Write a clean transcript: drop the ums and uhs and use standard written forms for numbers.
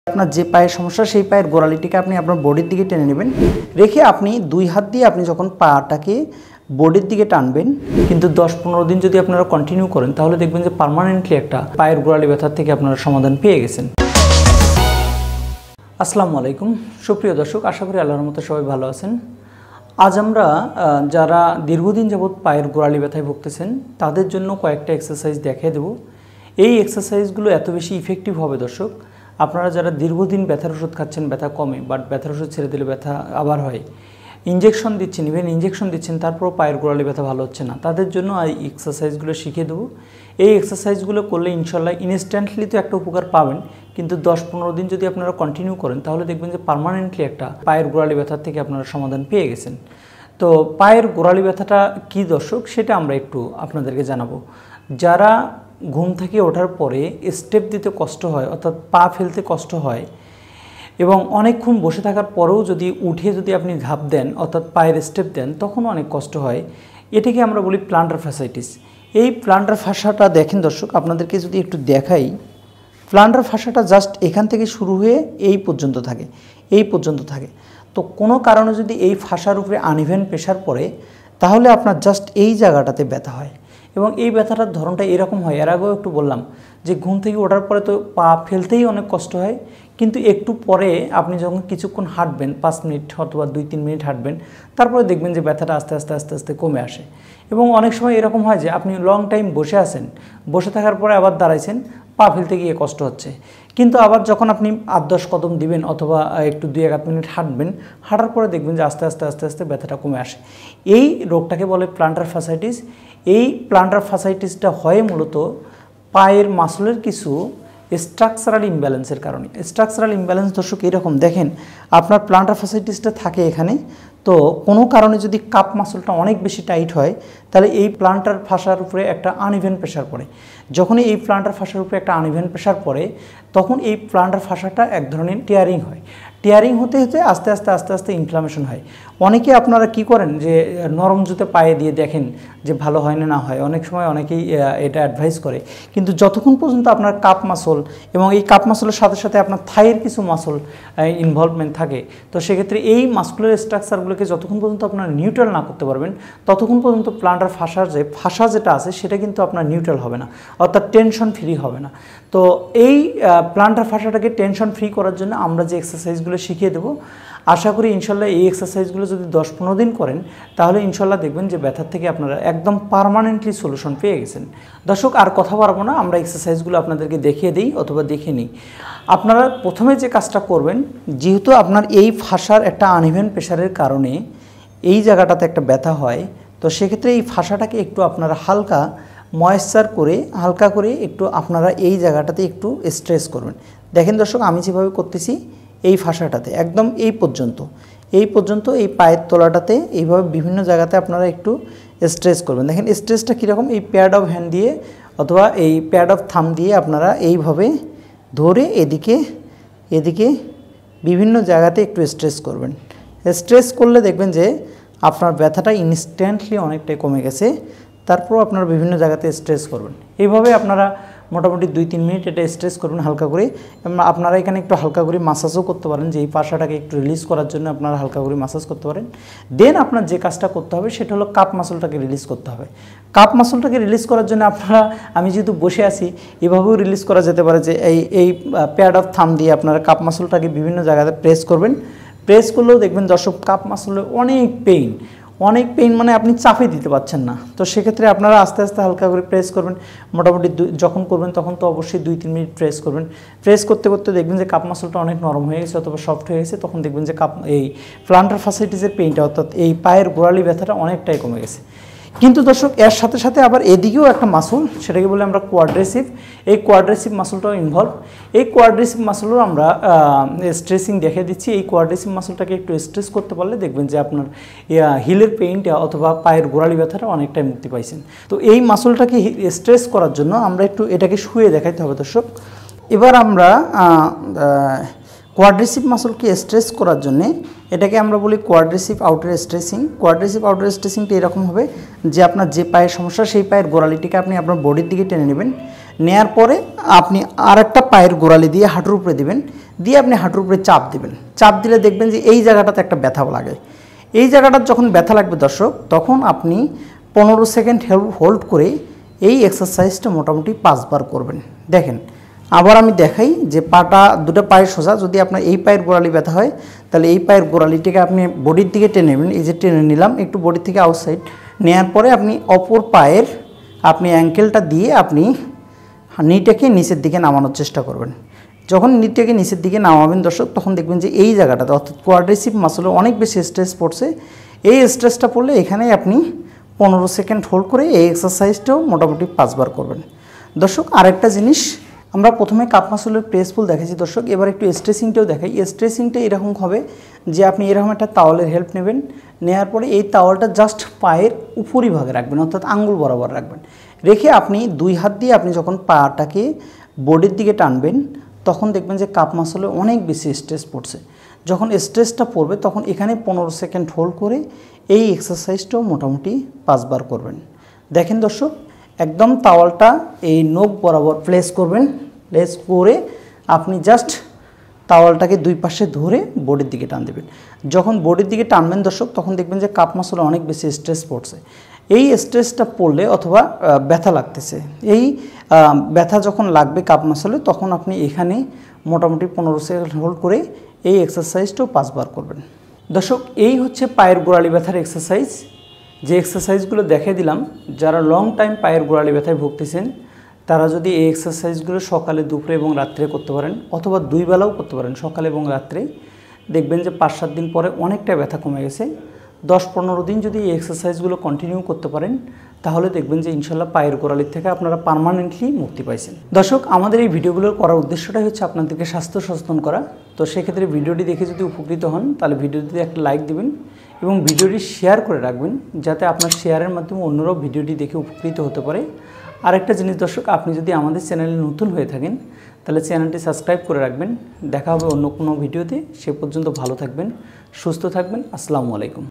আপনার যে পায়ের সমস্যা সেই পায়ের গোড়ালিটিকে আপনি আপনার বডির দিকে টেনে নেবেন, রেখে আপনি দুই হাত দিয়ে আপনি যখন পাটাকে বডির দিকে টানবেন, কিন্তু 10-15 দিন যদি আপনারা কন্টিনিউ করেন তাহলে দেখবেন যে পার্মানেন্টলি একটা পায়ের গোড়ালি ব্যথার থেকে আপনারা সমাধান পেয়ে গেছেন। আসসালামু আলাইকুম সুপ্রিয় দর্শক, আশা করি আল্লাহর রহমতে সবাই ভালো আছেন। আজ আমরা যারা দীর্ঘদিন যাবৎ পায়ের গোড়ালি ব্যথায় ভুগতেছেন তাদের জন্য কয়েকটা এক্সারসাইজ দেখিয়ে দেব। এই এক্সারসাইজগুলো এত বেশি ইফেক্টিভ হবে দর্শক, আপনারা যারা দীর্ঘদিন ব্যথার ওষুধ খাচ্ছেন, ব্যথা কমে বাট ব্যথার ওষুধ ছেড়ে দিলে ব্যথা আবার হয়, ইঞ্জেকশন দিচ্ছেন, ইভেন ইঞ্জেকশন দিচ্ছেন তারপরও পায়ের গোড়ালি ব্যথা ভালো হচ্ছে না, তাদের জন্য এই এক্সারসাইজগুলো শিখিয়ে দেবো। এই এক্সারসাইজগুলো করলে ইনশাল্লাহ ইনস্ট্যান্টলি তো একটা উপকার পাবেন, কিন্তু 10-15 দিন যদি আপনারা কন্টিনিউ করেন তাহলে দেখবেন যে পার্মানেন্টলি একটা পায়ের গোড়ালি ব্যথার থেকে আপনারা সমাধান পেয়ে গেছেন। তো পায়ের গোড়ালি ব্যথাটা কী দর্শক, সেটা আমরা একটু আপনাদেরকে জানাবো। যারা ঘুম থেকে ওঠার পরে স্টেপ দিতে কষ্ট হয়, অর্থাৎ পা ফেলতে কষ্ট হয়, এবং অনেকক্ষণ বসে থাকার পরেও যদি উঠে যদি আপনি ধাপ দেন অর্থাৎ পায়ের স্টেপ দেন তখনও অনেক কষ্ট হয়, এটাকে আমরা বলি প্লান্টার fasciitis। এই প্লান্টার ফাসাটা দেখেন দর্শক, আপনাদেরকে যদি একটু দেখাই, প্লান্টার ফাসাটা জাস্ট এখান থেকে শুরু হয়ে এই পর্যন্ত থাকে। তো কোনো কারণে যদি এই ফাসার উপরে আনইভেন প্রেশার পড়ে তাহলে আপনার জাস্ট এই জায়গাটাতে ব্যথা হয়, এবং এই ব্যথাটার ধরনটা এরকম হয়। এর আগেও একটু বললাম যে ঘুম থেকে ওঠার পরে তো পা ফেলতেই অনেক কষ্ট হয়, কিন্তু একটু পরে আপনি যখন কিছুক্ষণ হাঁটবেন, 5 মিনিট অথবা 2-3 মিনিট হাঁটবেন, তারপরে দেখবেন যে ব্যথাটা আস্তে আস্তে কমে আসে। এবং অনেক সময় এরকম হয় যে আপনি লং টাইম বসে আছেন, বসে থাকার পরে আবার দাঁড়াইছেন, পা ফেলতে গিয়ে কষ্ট হচ্ছে, কিন্তু আবার যখন আপনি 8-10 কদম দিবেন অথবা একটু 2-1 মিনিট হাঁটবেন, হাঁটার পরে দেখবেন যে আস্তে আস্তে ব্যথাটা কমে আসে। এই রোগটাকে বলে প্লান্টার fasciitis। এই প্লান্টার fasciitisটা হয় মূলত পায়ের মাসলের কিছু স্ট্রাকচারাল ইমব্যালেন্সের কারণে। স্ট্রাকচারাল ইমব্যালেন্স দর্শক এরকম দেখেন, আপনার প্লান্টার fasciitisটা থাকে এখানে, তো কোনো কারণে যদি কাপ মাসলটা অনেক বেশি টাইট হয় তাহলে এই প্লান্টার ফাসার উপরে একটা আনইভেন প্রেশার পড়ে। যখনই এই প্লান্টার ফাসার উপরে একটা আনইভেন প্রেশার পড়ে তখন এই প্লান্টার ফাসাটা এক ধরনের টিয়ারিং হয়। টিয়ারিং হতে আস্তে আস্তে ইনফ্লামেশন হয়। অনেকে আপনারা কি করেন যে নরম জুতো পায়ে দিয়ে দেখেন যে ভালো হয় না হয়, অনেক সময় অনেকেই এটা অ্যাডভাইস করে, কিন্তু যতক্ষণ পর্যন্ত আপনার কাপ মাসল এবং এই কাপ মাসলের সাথে আপনার থাইয়ের কিছু মাসল ইনভলভমেন্ট থাকে, তো সেক্ষেত্রে এই মাসকুলার স্ট্রাকচারগুলোকে যতক্ষণ পর্যন্ত আপনারা নিউট্রাল না করতে পারবেন ততক্ষণ পর্যন্ত প্লান্টার ফাসা যেটা আছে সেটা কিন্তু আপনার নিউট্রাল হবে না, অর্থাৎ টেনশন ফ্রি হবে না। তো এই প্লান্টার ফাসাটাকে টেনশন ফ্রি করার জন্য আমরা যে এক্সারসাইজগুলো শিখিয়ে দেবো, আশা করি ইনশাল্লাহ এই এক্সারসাইজগুলো যদি 10-15 দিন করেন তাহলে ইনশাল্লাহ দেখবেন যে ব্যথার থেকে আপনারা একদম পার্মানেন্টলি সলিউশন পেয়ে গেছেন। দর্শক আর কথা বাড়াবো না, আমরা এক্সারসাইজগুলো আপনাদেরকে দেখিয়ে দিই অথবা দেখে নিই। আপনারা প্রথমে যে কাজটা করবেন, যেহেতু আপনার এই ফাসার একটা আনইভেন প্রেশারের কারণে এই জায়গাটাতে একটা ব্যথা হয়, তো সেক্ষেত্রে এই ফাসাটাকে একটু আপনারা হালকা করে একটু আপনারা এই জায়গাটাতে একটু স্ট্রেস করবেন। দেখেন দর্শক, আমি যেভাবে করতেছি এই ফাসাটাতে একদম এই পর্যন্ত এই পায়ের তলাটাতে এইভাবে বিভিন্ন জায়গাতে আপনারা একটু স্ট্রেস করবেন। দেখেন স্ট্রেসটা কীরকম, এই প্যাড অফ হ্যান্ড দিয়ে অথবা এই প্যাড অফ থাম দিয়ে আপনারা এইভাবে ধরে এদিকে বিভিন্ন জায়গাতে একটু স্ট্রেস করবেন। স্ট্রেস করলে দেখবেন যে আপনার ব্যথাটা ইনস্ট্যান্টলি অনেকটাই কমে গেছে। তারপর আপনারা বিভিন্ন জায়গাতে স্ট্রেস করবেন। এইভাবে আপনারা মোটামুটি 2-3 মিনিট এটা স্ট্রেস করবেন হালকা করে। আপনারা এখানে একটু হালকা করে মাসাজও করতে পারেন, যে এই পাশাটাকে একটু রিলিজ করার জন্য আপনারা হালকা করে মাসাজ করতে পারেন। দেন আপনার যে কাজটা করতে হবে সেটা হলো কাপ মাসলটাকে রিলিজ করতে হবে। কাপ মাসলটাকে রিলিজ করার জন্য আপনারা, আমি যেহেতু বসে আছি, এভাবেও রিলিজ করা যেতে পারে যে এই প্যাড অফ থাম দিয়ে আপনারা কাপ মাসলটাকে বিভিন্ন জায়গাতে প্রেস করবেন। প্রেস করলেও দেখবেন দর্শক কাপ মাসলে অনেক পেইন মানে আপনি চাপে দিতে পারছেন না। তো সেক্ষেত্রে আপনারা আস্তে হালকা করে প্রেস করবেন। মোটামুটি যখন করবেন তখন তো অবশ্যই 2-3 মিনিট প্রেস করবেন। প্রেস করতে দেখবেন যে কাপ মাসলটা অনেক নরম হয়ে গেছে অথবা সফট হয়ে গেছে, তখন দেখবেন যে এই প্লান্টার fasciitisের পেইনটা অর্থাৎ এই পায়ের গোড়ালি ব্যথাটা অনেকটাই কমে গেছে। কিন্তু দর্শক এর সাথে আবার এদিকেও একটা মাসল, সেটাকে বলে আমরা কোয়াড্রেসিভ। এই কোয়াড্রেসিভ মাসলটাও ইনভলভ। এই কোয়াড্রেসিভ মাসলও আমরা স্ট্রেসিং দেখে দিচ্ছি। এই কোয়াড্রেসিভ মাসলটাকে একটু স্ট্রেস করতে পারলে দেখবেন যে আপনার হিলের পেইনটা অথবা পায়ের গোড়ালি ব্যথাটা অনেকটাই মুক্তি পাইছেন। তো এই মাসলটাকে স্ট্রেস করার জন্য আমরা একটু এটাকে শুয়ে দেখাইতে হবে দর্শক। এবার আমরা কোয়াড্রেসিভ মাসলকে স্ট্রেস করার জন্য এটাকে আমরা বলি quadriceps outer stretching. Quadriceps outer স্ট্রেসিংটা এরকম হবে যে আপনার যে পায়ের সমস্যা সেই পায়ের গোড়ালিটিকে আপনি আপনার বডির দিকে টেনে নেবেন। নেয়ার পরে আপনি আরেকটা পায়ের গোড়ালি দিয়ে হাঁটুর উপরে দিবেন, দিয়ে আপনি হাঁটুর উপরে চাপ দিবেন। চাপ দিলে দেখবেন যে এই জায়গাটাতে একটা ব্যথা লাগে। এই জায়গাটা যখন ব্যথা লাগবে দর্শক, তখন আপনি 15 সেকেন্ড হোল্ড করে এই এক্সারসাইজটা মোটামুটি 5 বার করবেন। দেখেন আবার আমি দেখাই যে পাটা দুটো পায়ের সোজা, যদি আপনার এই পায়ের গোড়ালি ব্যথা হয় তাহলে এই পায়ের গোড়ালিটিকে আপনি বডির দিকে টেনে নেবেন। এই যে টেনে নিলাম একটু বডির থেকে আউটসাইড, নেওয়ার পরে আপনি অপর পায়ের আপনি অ্যাঙ্কেলটা দিয়ে আপনি নিটাকে নিচের দিকে নামানোর চেষ্টা করবেন। যখন নিটাকে নিচের দিকে নামাবেন দর্শক, তখন দেখবেন যে এই জায়গাটাতে অর্থাৎ কোয়াড্রিসেপ মাসলে অনেক বেশি স্ট্রেস পড়ছে। এই স্ট্রেসটা পড়লে এখানে আপনি 15 সেকেন্ড হোল্ড করে এই এক্সারসাইজটাও মোটামুটি 5 বার করবেন। দর্শক আরেকটা জিনিস, আমরা প্রথমে কাপ মাসলের প্রেস পুল দেখেছি দর্শক, এবার একটু স্ট্রেচিংটাও দেখাই। স্ট্রেচিংটা এরকম হবে যে আপনি এরকম একটা তাওয়ালের হেল্প নেবেন, নেওয়ার পরে এই তাওয়ালটা জাস্ট পায়ের উপরিভাগে রাখবেন, অর্থাৎ আঙ্গুল বরাবর রাখবেন। রেখে আপনি 2 হাত দিয়ে আপনি যখন পাটাকে বডির দিকে টানবেন, তখন দেখবেন যে কাপ মাসলে অনেক বেশি স্ট্রেস পড়ছে। যখন স্ট্রেসটা পড়বে তখন এখানে 15 সেকেন্ড হোল্ড করে এই এক্সারসাইজটাও মোটামুটি 5 বার করবেন। দেখেন দর্শক, একদম তাওয়ালটা এই নখ বরাবর প্লেস করবেন, প্লেস করে আপনি জাস্ট তাওয়ালটাকে 2 পাশে ধরে বডির দিকে টান দেবেন। যখন বডির দিকে টানবেন দর্শক, তখন দেখবেন যে কাপ মাসলে অনেক বেশি স্ট্রেস পড়ছে। এই স্ট্রেসটা পড়লে অথবা ব্যথা লাগতেছে, এই ব্যথা যখন লাগবে কাপ মাসলে, তখন আপনি এখানে মোটামুটি 15 সেকেন্ড হোল্ড করে এই এক্সারসাইজটাও 5 বার করবেন। দর্শক এই হচ্ছে পায়ের গোড়ালি ব্যথার এক্সারসাইজ। যে এক্সারসাইজগুলো দেখে দিলাম, যারা লং টাইম পায়ের গোড়ালি ব্যথায় ভুগতেছেন তারা যদি এই এক্সারসাইজগুলো সকালে, দুপুরে এবং রাত্রে করতে পারেন, অথবা 2 বেলাও করতে পারেন, সকালে এবং রাত্রে, দেখবেন যে 5-7 দিন পরে অনেকটা ব্যথা কমে গেছে। 10-15 দিন যদি এই এক্সারসাইজগুলো কন্টিনিউ করতে পারেন, তাহলে দেখবেন যে ইনশাল্লাহ পায়ের গোড়ালির থেকে আপনারা পার্মানেন্টলি মুক্তি পাইছেন। দর্শক আমাদের এই ভিডিওগুলোর করার উদ্দেশ্যটাই হচ্ছে আপনাদেরকে স্বাস্থ্য সচেতন করা। তো সেক্ষেত্রে ভিডিওটি দেখে যদি উপকৃত হন, তাহলে ভিডিওটিতে একটা লাইক দিবেন এবং ভিডিওটি শেয়ার করে রাখবেন, যাতে আপনার শেয়ারের মাধ্যমে অন্যরাও ভিডিওটি দেখে উপকৃত হতে পারে। আরেকটা জিনিস দর্শক, আপনি যদি আমাদের চ্যানেলে নতুন হয়ে থাকেন তাহলে চ্যানেলটি সাবস্ক্রাইব করে রাখবেন। দেখা হবে অন্য কোনো ভিডিওতে। সে পর্যন্ত ভালো থাকবেন, সুস্থ থাকবেন। আসসালামু আলাইকুম।